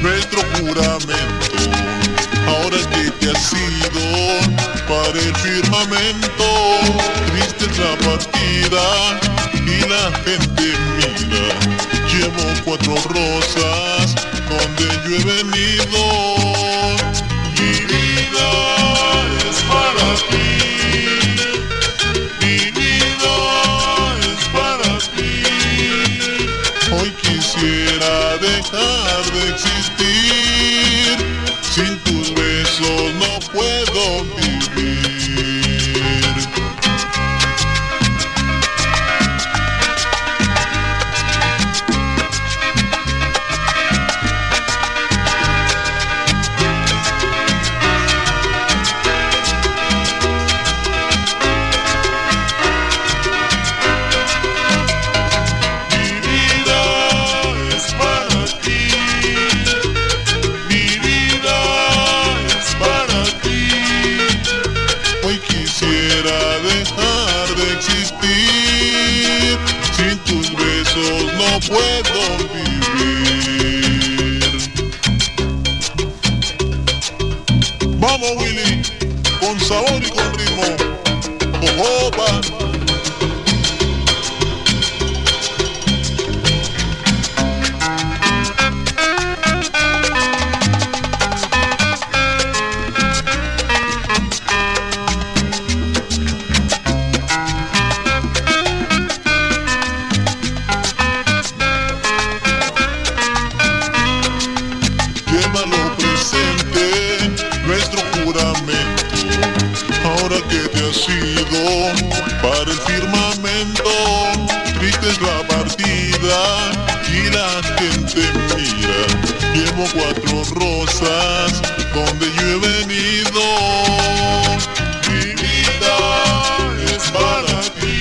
nuestro juramento. Ahora que te has ido para el firmamento, triste es la partida y la gente mira. Llevo 4 rosas donde yo he venido. Mi vida es para ti. Mi vida es para ti. Hoy quisiera dejar de existir. Sin tus besos no puedo vivir. Mi vida es para ti. Mi vida es para ti. Hoy quisiera dejar de existir. Sin tus besos no puedo vivir. Vamos, Willy, con sabor y con ritmo. Opa. Llévalo presente, nuestro juramento. Ahora que te has ido para el firmamento, triste es la partida y la gente mira. Llevo 4 rosas donde yo he venido. Mi vida es para ti.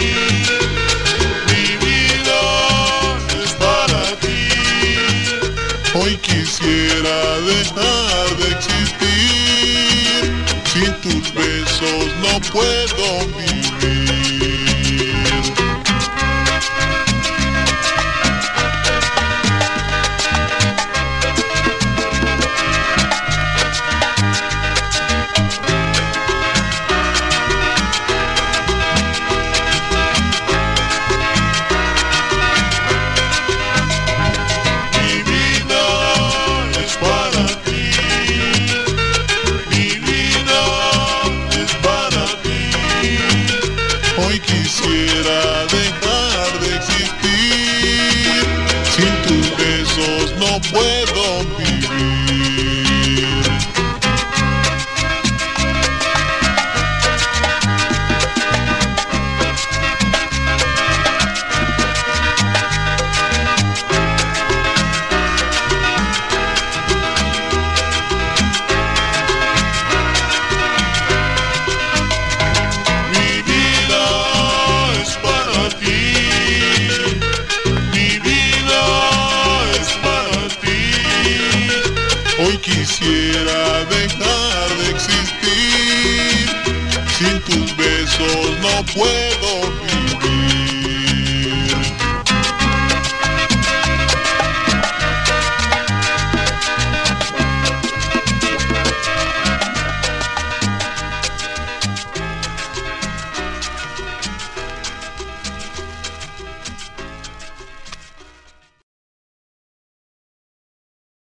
Mi vida es para ti. Hoy quisiera dejar de existir. Sin tus besos no puedo vivir. Mi vida es para ti. Mi vida es para ti. Hoy quisiera dejar de existir. Sin tus besos no puedo vivir. Mi vida es para ti. Mi vida es para ti. Hoy quisiera dejar de existir. Sin tus besos no puedo vivir.